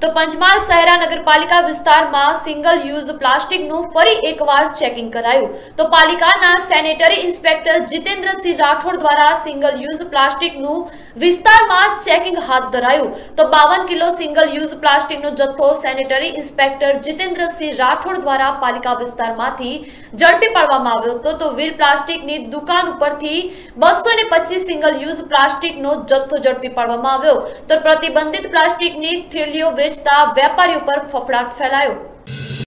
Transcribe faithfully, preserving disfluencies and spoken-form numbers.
તો પંચમહાલ શહેરા નગરપાલિકા વિસ્તારમાં સિંગલ યુઝ પ્લાસ્ટિકનું ફરી એકવાર ચેકિંગ કરાયું। તો પાલિકાના સેનેટરી ઇન્સ્પેક્ટર જીતેન્દ્રસિંહ રાઠોડ દ્વારા સિંગલ યુઝ પ્લાસ્ટિકનું વિસ્તારમાં ચેકિંગ હાથ ધરાયું। તો બાવન કિલો સિંગલ યુઝ પ્લાસ્ટિકનો જથ્થો સેનેટરી ઇન્સ્પેક્ટર જીતેન્દ્રસિંહ રાઠોડ દ્વારા પાલિકા વિસ્તારમાંથી ઝડપી પાડવામાં આવ્યો હતો। તો વીર પ્લાસ્ટિકની દુકાન ઉપરથી બસો ને પચીસ સિંગલ યુઝ પ્લાસ્ટિકનો જથ્થો ઝડપી પાડવામાં આવ્યો। તો પ્રતિબંધિત પ્લાસ્ટિકની થેલીઓ વેચતા વેપારીઓ પર ફફડાટ ફેલાયો।